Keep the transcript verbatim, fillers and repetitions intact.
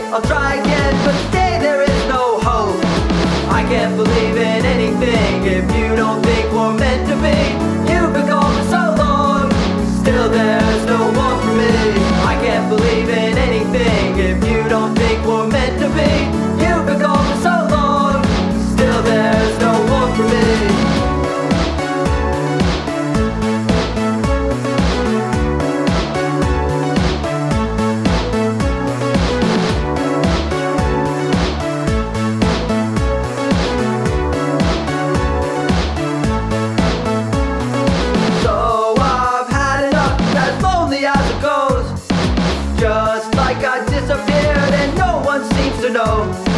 I'll try again, but today there is no hope. I can't believe in anything if you don't think we're meant to be. You've been gone for so long, still there's no one for me. I can't believe in anything if you don't think we're meant to be. You've been gone for so long, still there's no one for me. Just like I disappeared and no one seems to know.